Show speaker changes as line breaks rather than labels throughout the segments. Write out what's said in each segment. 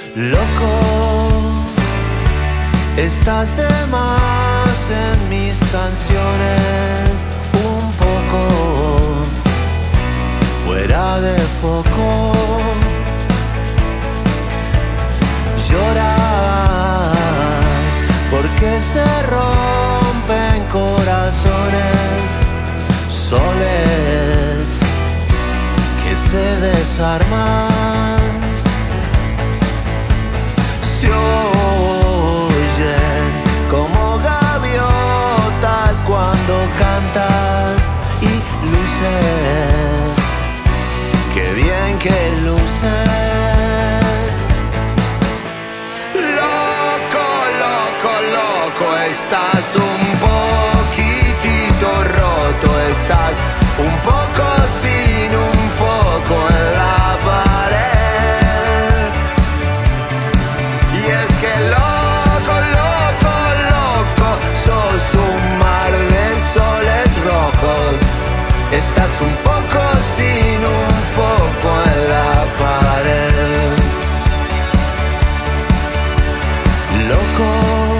Loco, estás de más en mis canciones, un poco fuera de foco. Lloras porque se rompen corazones, soles que se desarman. Se oyen como gaviotas cuando cantas y luces, qué bien que luces. Loco, loco, loco, estás un poquitito roto, estás un poco sin un foco en la pared. Y es que loco, loco, loco, sos un mar de soles rojos, estás un poco sin un foco en la pared. Loco,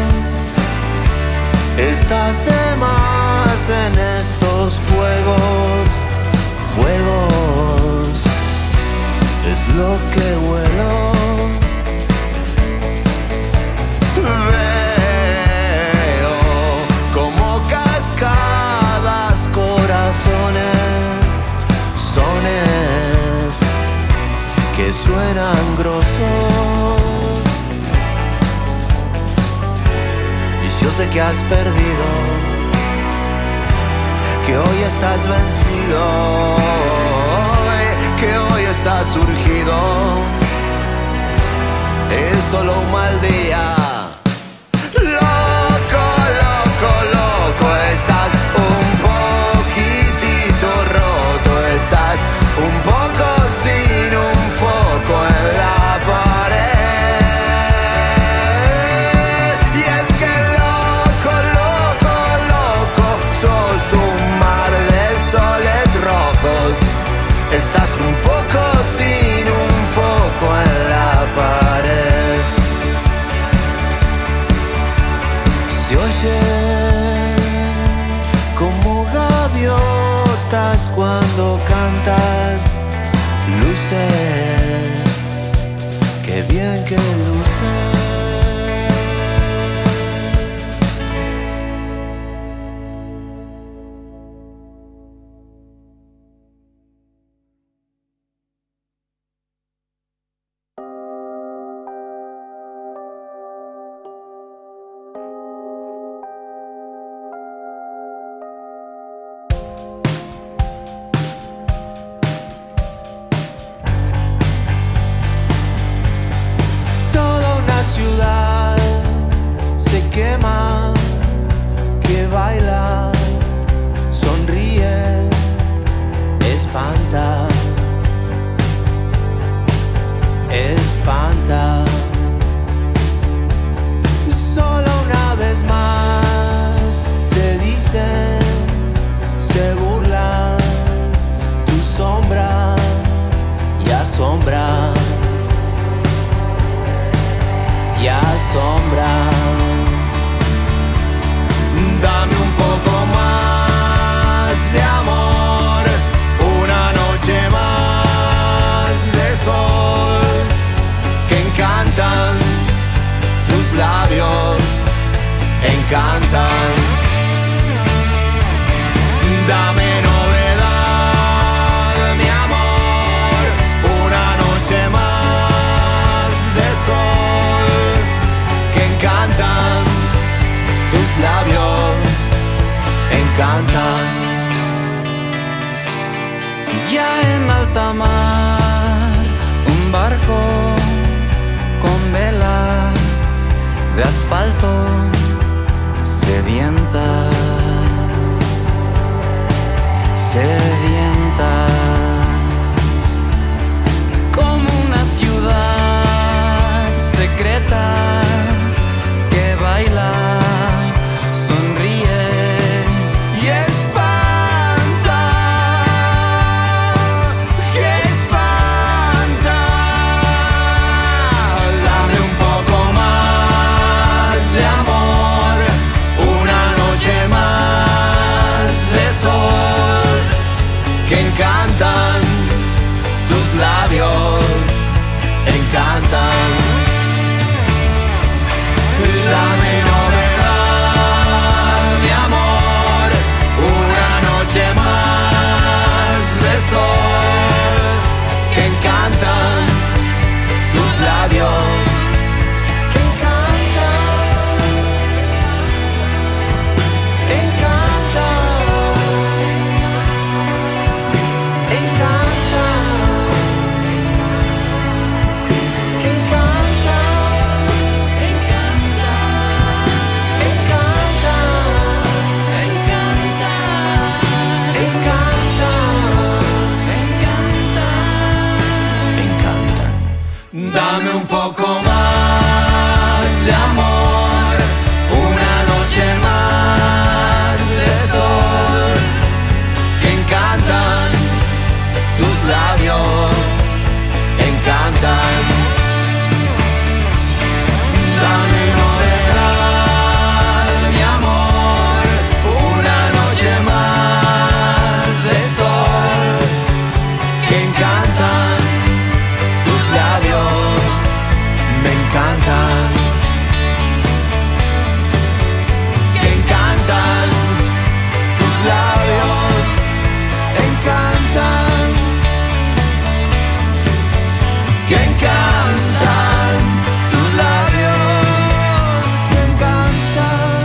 estás de más en estos juegos, fuegos, es lo que huelo. Veo como cascadas, corazones, sones que suenan grosos. Y yo sé que has perdido, que hoy estás vencido, que hoy estás surgido. Es solo un mal día. Loco, loco, loco, estás un poquitito roto, estás un poco sin un foco en la pared. Y es que loco, loco, loco, sos un mar de soles rojos, estás un poco sin un foco en la pared. Se oyen como gaviotas cuando cantas, luces, qué bien que luces. Ciudad se quema, que baila, sonríe, espanta, espanta. Solo una vez más te dicen, se burlan, tu sombra y asombra. Y asombra. Dame un poco más de amor, una noche más de sol, que encantan tus labios, encantan. Dame novedad, mi amor, una noche más de sol, encantan tus labios, encantan.
Ya en alta mar, un barco con velas de asfalto sedientas, sedientas, como una ciudad secreta que baila, sonríe y espanta, que espanta. un poco más de amor, una noche más de sol, que encantan tus labios, encantan. Dame novedad, mi amor, una noche más de sol, que encantan tus labios, me encantan. Que encantan tus labios, encantan. Que encantan tus labios, encantan.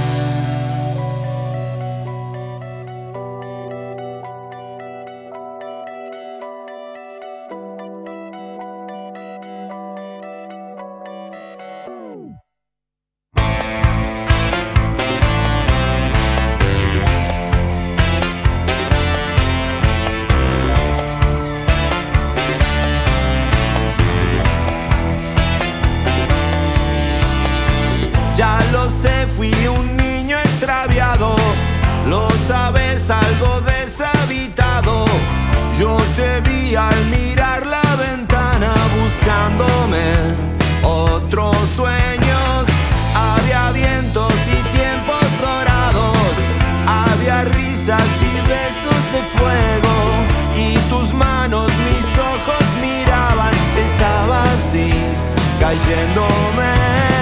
Ya lo sé, fui un niño extraviado, lo sabes, algo deshabitado. Yo te vi al mirar la ventana buscándome otros sueños. Había vientos y tiempos dorados, había risas y besos de fuego, y tus manos mis ojos miraban. Estaba así, cayéndome.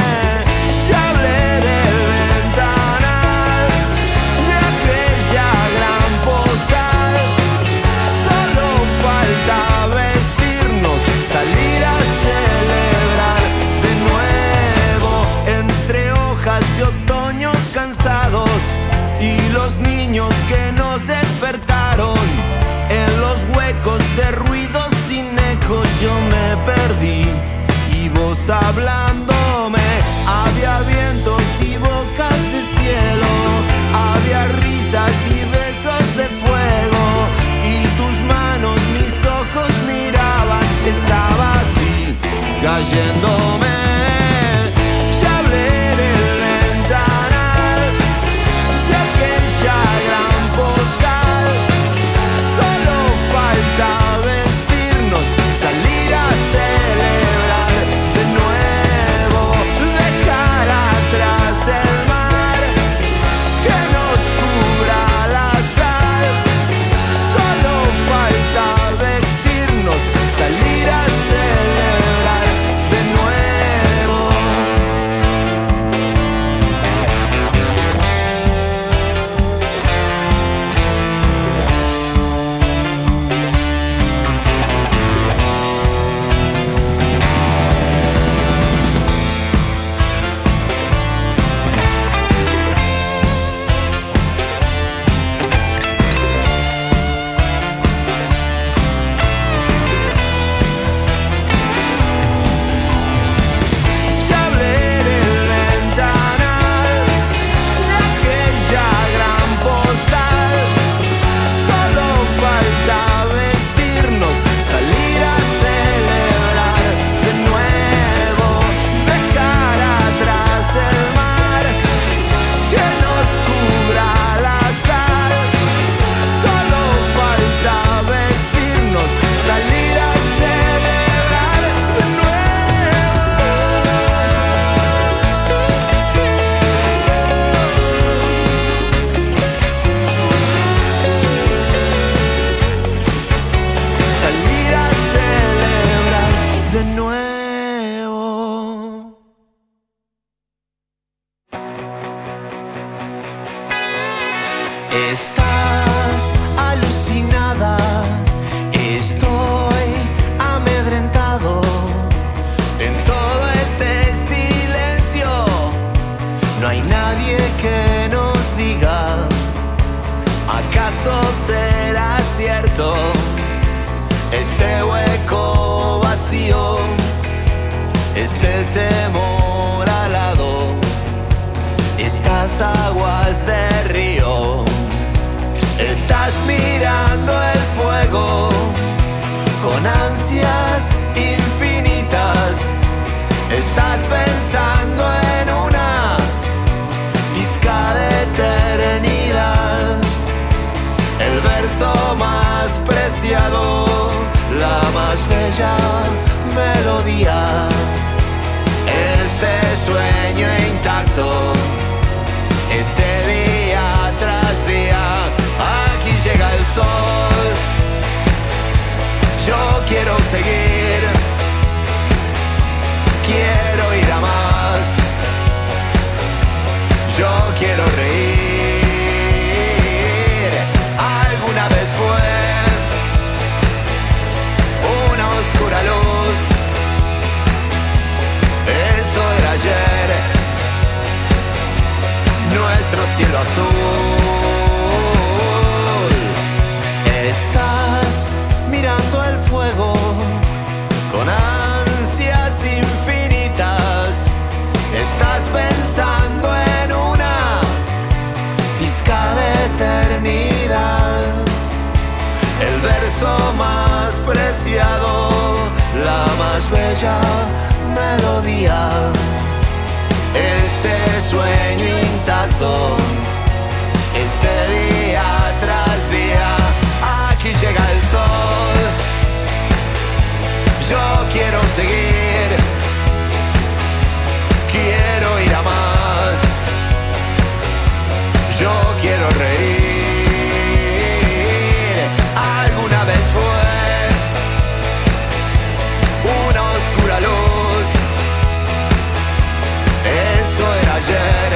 Ya hablé del ventanal, de aquella gran postal. Solo falta vestirnos, salir a celebrar de nuevo, entre hojas de otoños cansados y los niños que nos despertaron. En los huecos de ruidos sin ecos yo me perdí, y vos hablándome. Había vientos y bocas de cielo, había risas y besos de fuego, y tus manos mis ojos miraban. Estaba así, cayéndome. Ya hablé del ventanal, de aquella gran postal. Solo falta vestirnos, salir a celebrar de nuevo, dejar atrás el mar, que nos cubra la sal. Solo falta vestirnos, salir a celebrar de nuevo. Ya hablé del ventanal, de aquella gran postal. Solo falta vestirnos, salir a celebrar de nuevo, dejar atrás el mar, que nos cubra la sal. Solo falta vestirnos, salir a celebrar de salir a celebrar de nuevo. Estás alucinada, estoy amedrentado. En todo este silencio no hay nadie que nos diga, ¿acaso será cierto este hueco vacío, este temor alado, estas aguas de río? Estás mirando el fuego con ansias infinitas. Estás pensando en una pizca de eternidad, el verso más preciado, la más bella melodía. Este sueño intacto, este día tras día, aquí llega el sol. Yo quiero seguir, quiero ir a más, yo quiero reír. Alguna vez fue una oscura luz, eso era ayer, nuestro cielo azul. Estás mirando el fuego con ansias infinitas, estás pensando en una pizca de eternidad, el verso más preciado, la más bella melodía. Este sueño intacto, este día tras día, aquí llega el sol. Yo quiero seguir, quiero ir a más, yo quiero reír. Alguna vez fue una oscura luz, eso era ayer,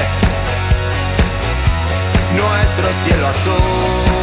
nuestro cielo azul.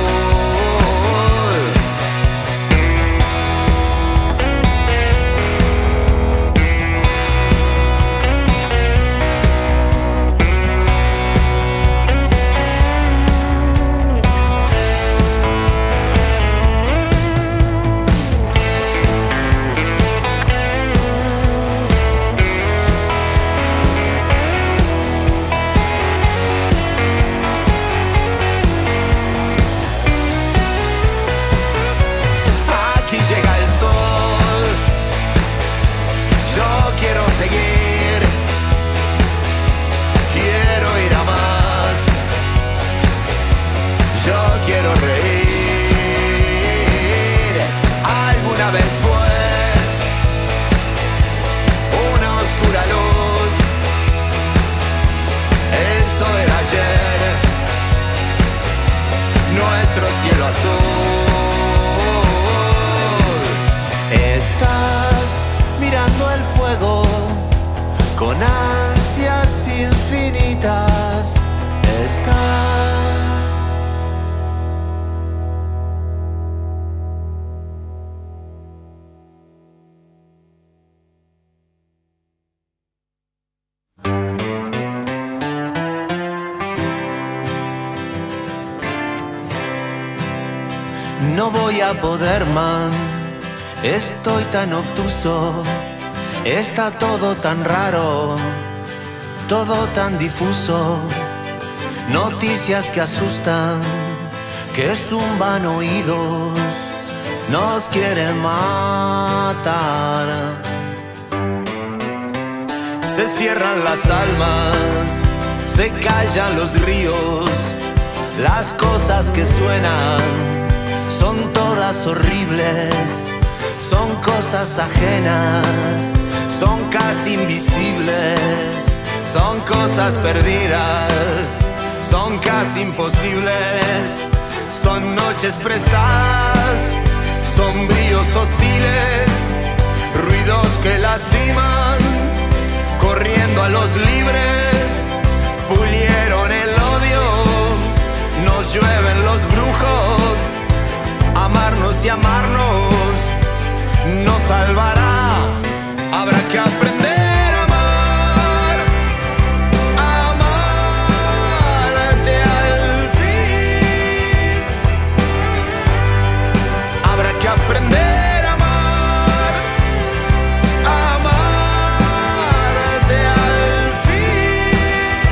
Quiero reír. Alguna vez fue una oscura luz, eso era ayer, nuestro cielo azul. Estás mirando el fuego con ansias infinitas, estás. No voy a poder más, estoy tan obtuso, está todo tan raro, todo tan difuso, noticias que asustan, que zumban oídos, nos quieren matar. Se cierran las almas, se callan los ríos, las cosas que suenan son todas horribles, son cosas ajenas, son casi invisibles, son cosas perdidas, son casi imposibles, son noches prestadas, sombríos hostiles, ruidos que lastiman, corriendo a los libres, pulieron el odio, nos llueven los brujos. Amarnos y amarnos nos salvará. Habrá que aprender a amar, a amarte al fin. Habrá que aprender a amar, a amarte al fin.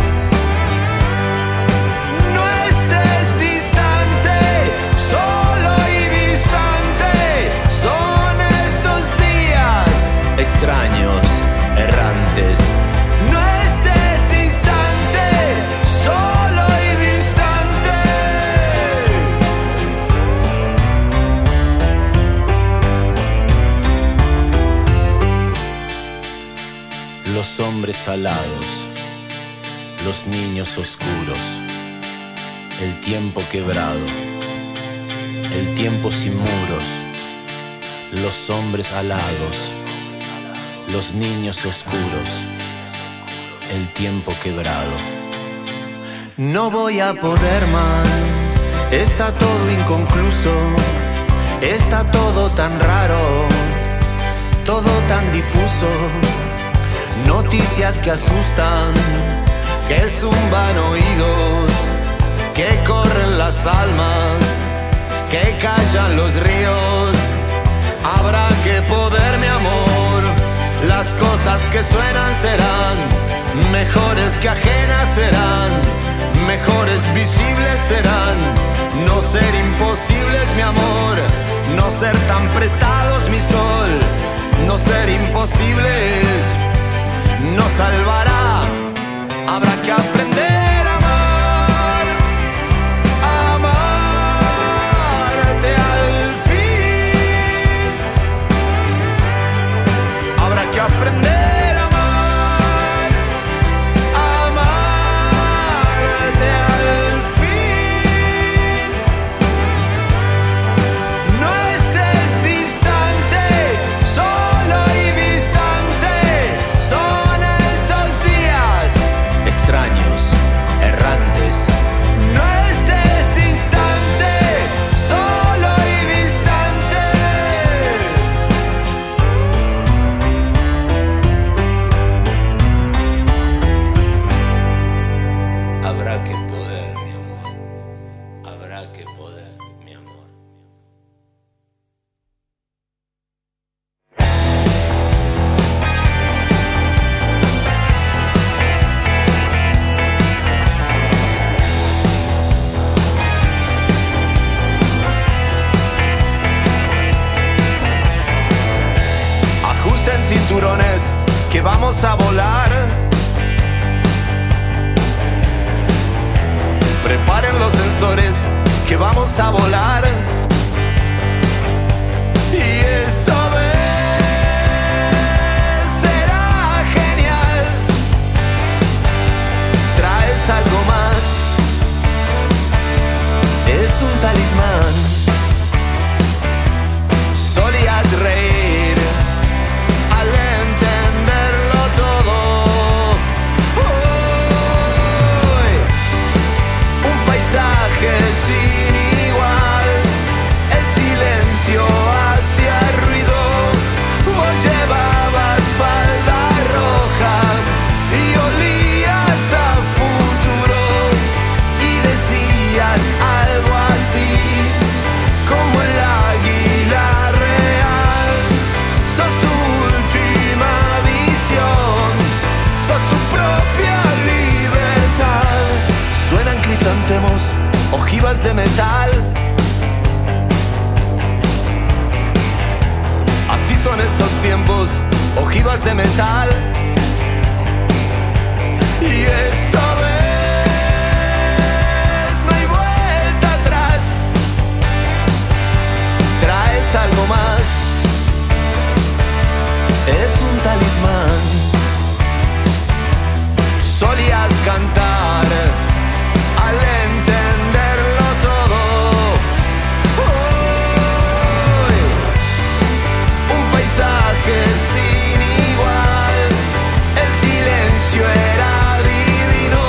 No estés distante, solo extraños
Los hombres alados, los niños oscuros, el tiempo quebrado, el tiempo sin muros, los hombres alados, los niños oscuros, el tiempo quebrado.
No voy a poder más, está todo inconcluso, está todo tan raro, todo tan difuso. Noticias que asustan, que zumban oídos, que corren las almas, que callan los ríos. Habrá que poder, mi amor, las cosas que suenan serán mejores que ajenas serán, mejores visibles serán. No ser imposibles, mi amor, no ser tan prestados, mi sol. No ser imposibles nos salvará. Habrá que aprender a amar, a amarte al fin. Habrá que aprender a amar, a amarte al fin. No estés distante, solo y distante. Son estos días
extraños, errantes.
No estés distante, solo y distante.
Habrá que poder, mi amor. Habrá que poder, mi amor.
Ajusten cinturones que vamos a volar. Preparen los sensores que vamos a volar. Y esta vez será genial. Traes algo más. Es un talismán. Solías reír al entenderlo todo. Hoy, un paisaje sin igual. El silencio hacía ruido. Vos llevabas falda roja y olías a futuro. Y decías algo así como el águila real. Sos tu última visión, sos tu propia libertad. Suenan crisantemos, ojivas de metal. Así son estos tiempos, ojivas de metal. Y esta vez no hay vuelta atrás. Traes algo más. Es un talismán. Solías cantar al entenderlo todo. Hoy, un paisaje sin igual. El silencio era divino.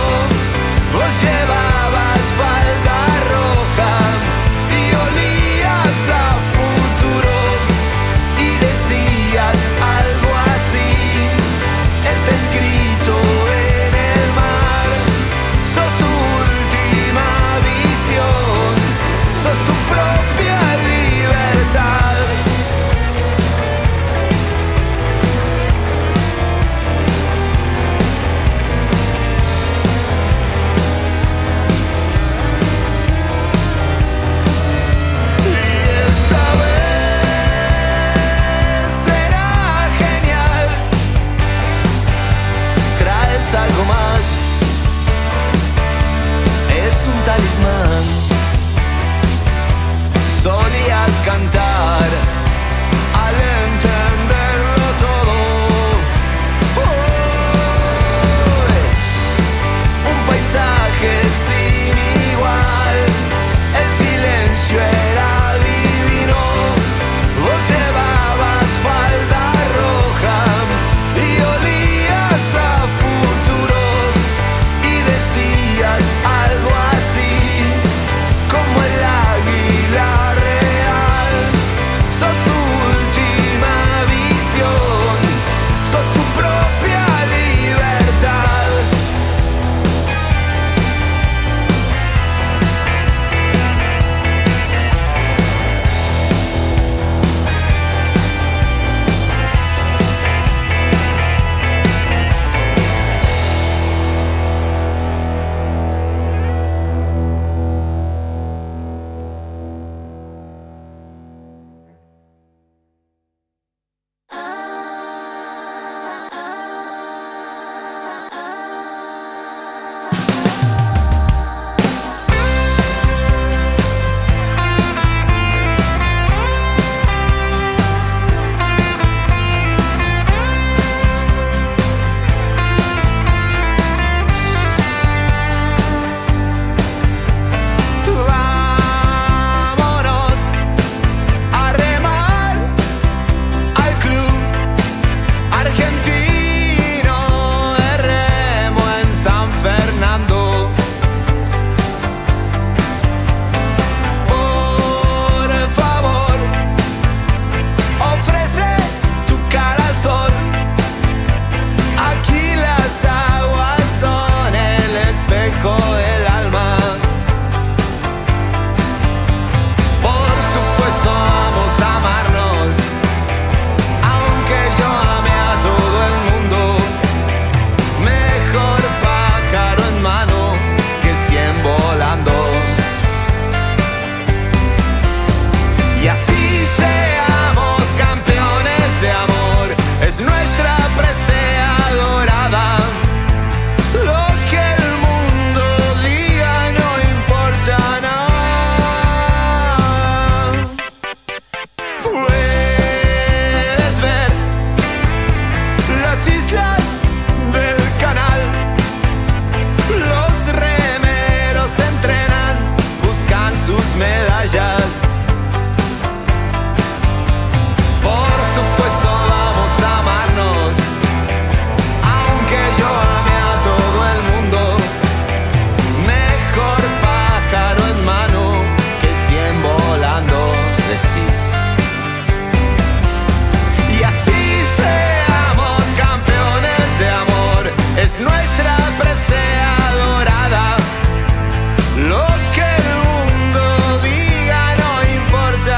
nuestra presea dorada. Lo que el mundo diga no importa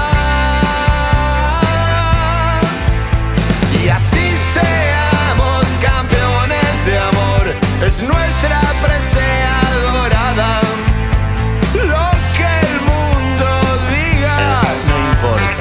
nada. Y así seamos campeones de amor, es nuestra presea dorada. Lo que el mundo diga no importa.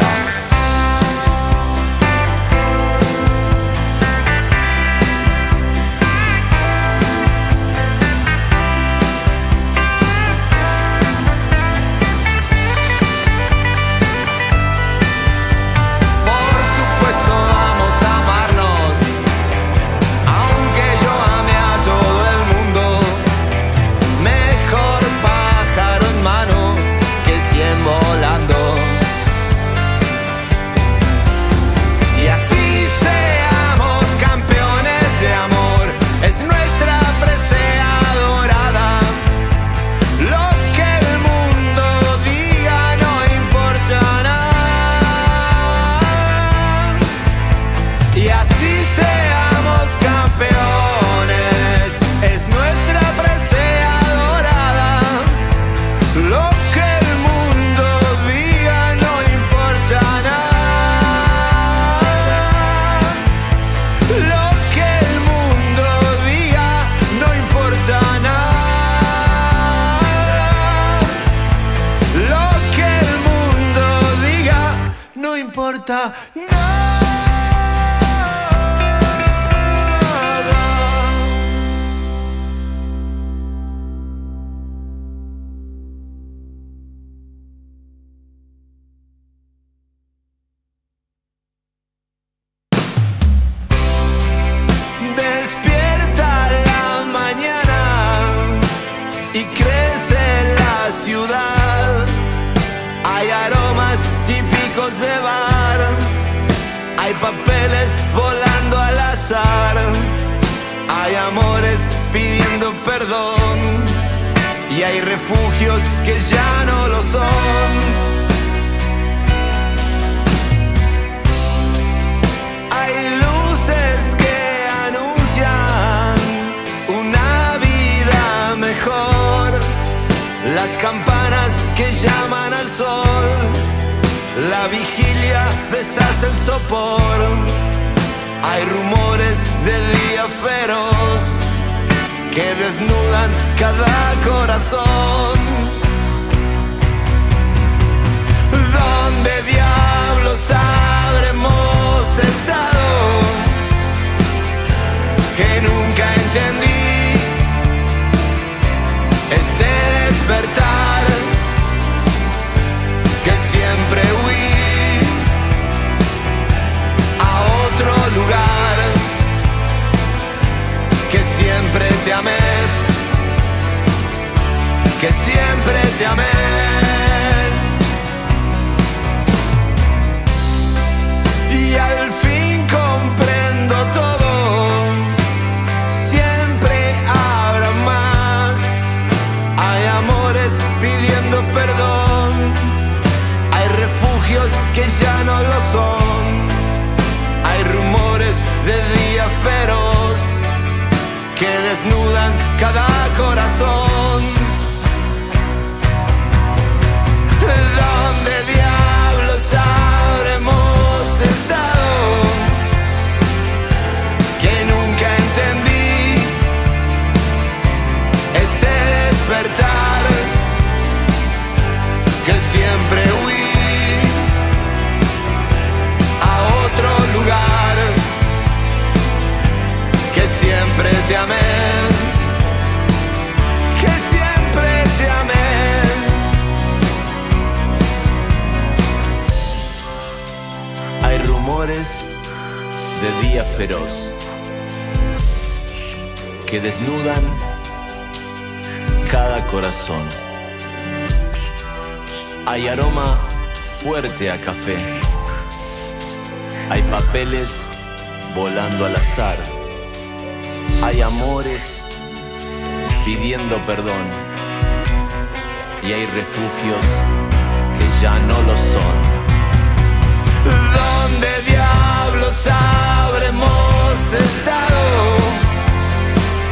Hay amores pidiendo perdón y hay refugios que ya no lo son. Hay luces que anuncian una vida mejor, las campanas que llaman al sol, la vigilia deshace el sopor. Hay rumores de día feroz que desnudan cada corazón. ¿Dónde diablos habremos estado? Que nunca entendí este despertar, que siempre huí a otro lugar, que siempre te amé, que siempre te amé. Y al fin comprendo todo, siempre habrá más. Hay amores pidiendo perdón, hay refugios que ya no lo son. Hay rumores de día feroz que desnudan cada corazón. ¿Dónde diablos habremos estado? Que nunca entendí este despertar, que siempre huí a otro lugar, que siempre te amé, que siempre te amé. Hay rumores de día feroz que desnudan cada corazón. Hay aroma fuerte a café, hay papeles volando al azar, hay amores pidiendo perdón y hay refugios que ya no lo son. ¿Dónde diablos habremos estado?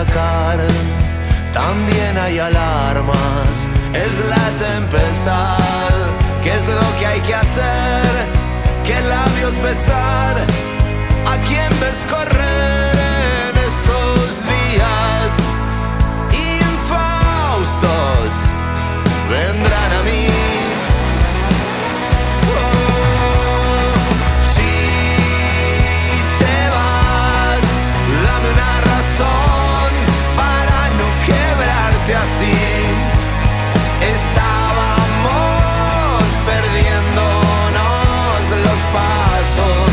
placar también hay alarmas, es la tempestad. ¿Qué es lo que hay que hacer? ¿Qué labios besar? ¿A quién ves correr en estos días? Infaustos vendrán a mí. Así estábamos perdiéndonos los pasos.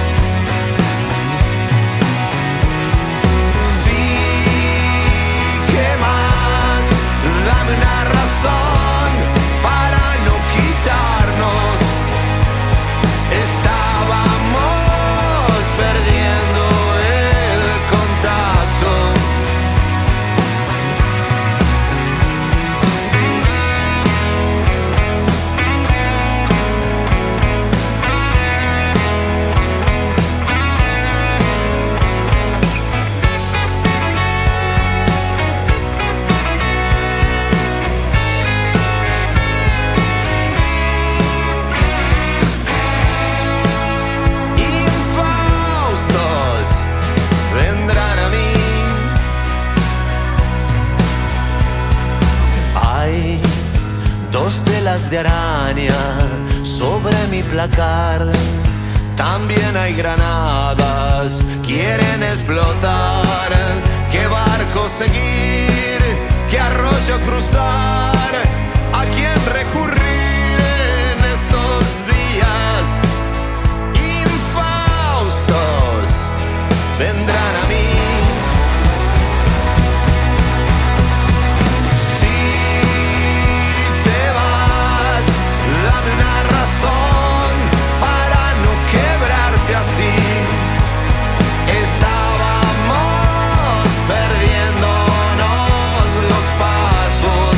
Sí, ¿qué más? Dame una razón para no quitarnos. Estábamos perdiendo el contacto. De araña sobre mi placar, también hay granadas, quieren explotar. ¿Qué barco seguir? ¿Qué arroyo cruzar? ¿A quién recurrir en estos días? Infaustos vendrán a mí. Para no quebrarte así. Estábamos perdiéndonos los pasos.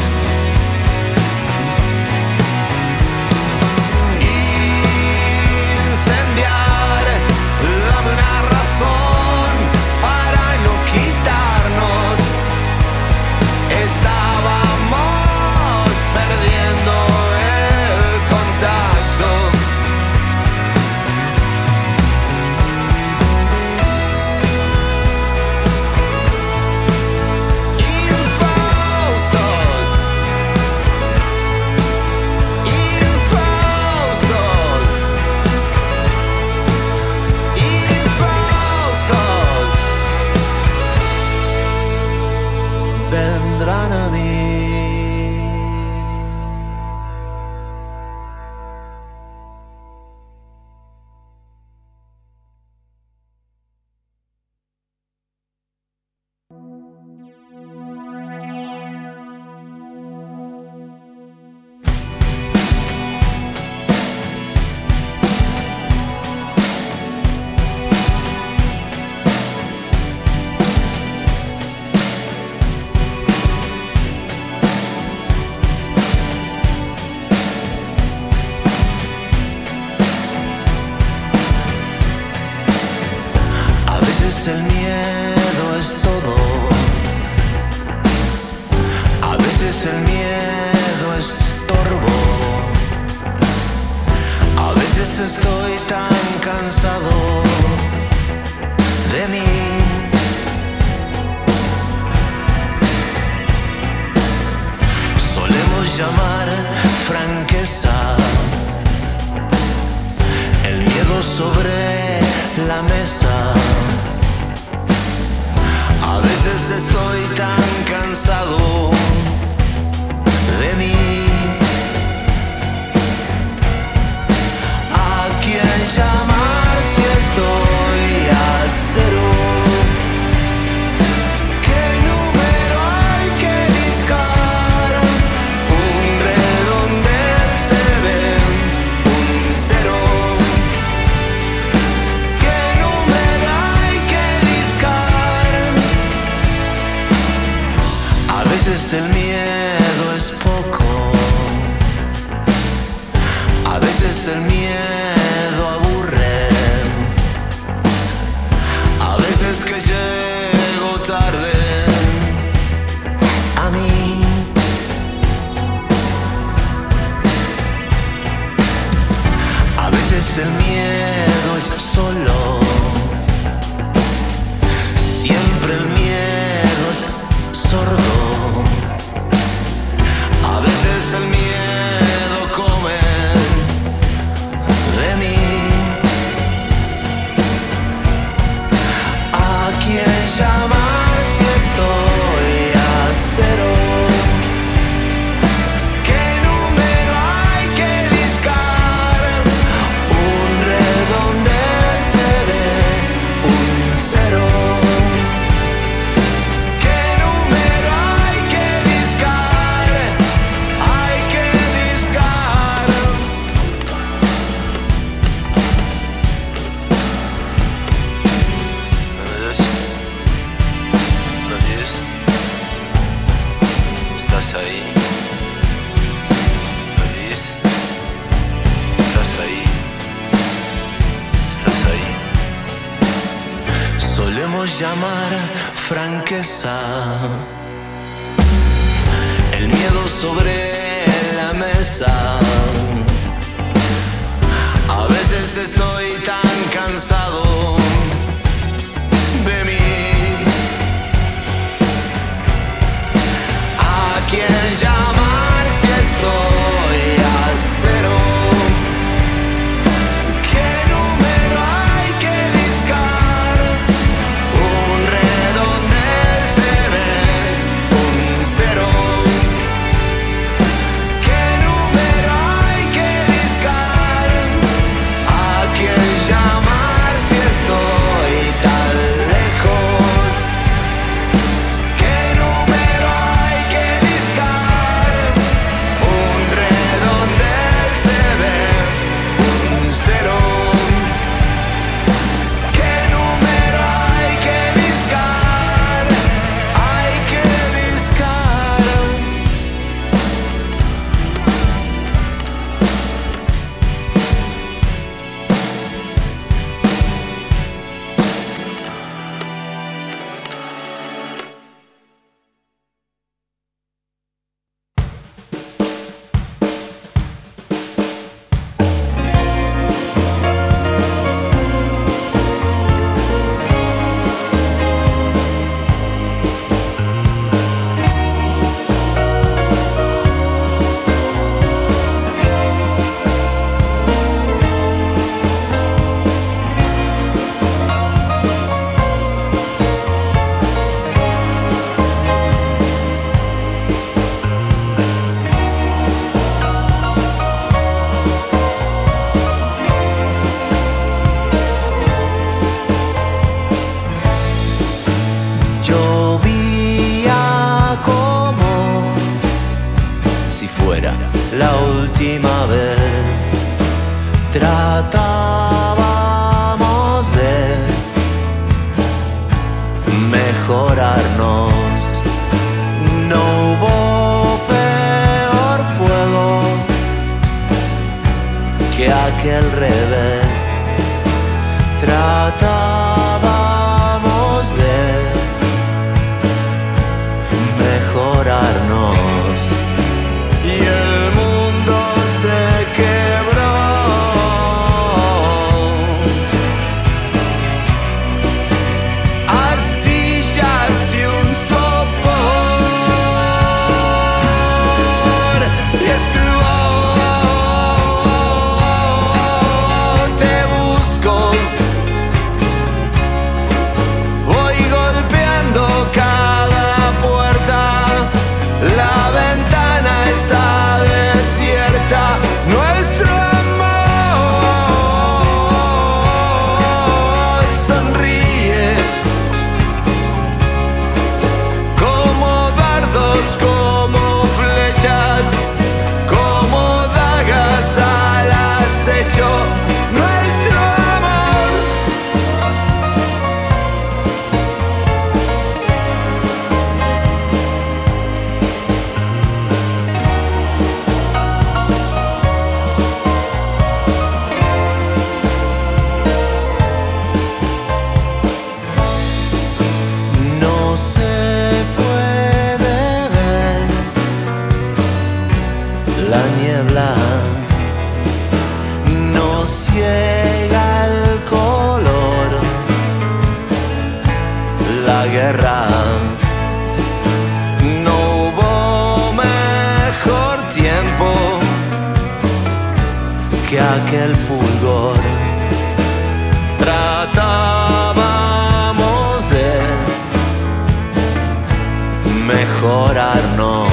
Incendiar, dame una razón para no quitarnos. Estábamos perdiendo el contacto. Vendrán a mí. El miedo es todo. A veces el miedo es estorbo. A veces estoy tan cansado de mí. Solemos llamar franqueza el miedo sobre la mesa. A veces estoy tan cansado de mí. ¿A quién llamar si estoy a cero? ¿Qué número hay que discar? Un redondel se ve, un cero. ¿Qué número hay que discar? A veces el miedo es poco. A veces el miedo aburre. A veces que llego tarde.
ahí? ¿Luis? ¿Estás ahí? ¿Estás ahí?
Solemos llamar franqueza el miedo sobre la mesa. A veces estoy tan cansado de mí. ¿A quién llamar si estoy a cero? ¿Qué número hay que discar? Un redondel se ve, un cero. ¿Qué número hay que discar? ¿A quién llamar si estoy tan lejos? ¿Qué número hay que discar? Un redondel se ve, un cero. ¿Qué número hay que discar? Hay que discar. Llovía como si fuera la última vez. Tratábamos de mejorarnos. No hubo peor fuego que aquel revés. Tratábamos de mejorarnos y el mundo se quebró. Astillas y un sopor y te busco. Voy golpeando cada puerta. La ventana está desierta. Nuestro amor sonríe como dardos, como flechas, como dagas al acecho. Nuestro amor no se puede ver la niebla, no ciega el color, la guerra. No hubo mejor tiempo que aquel fulgor. Tratábamos de mejorarnos.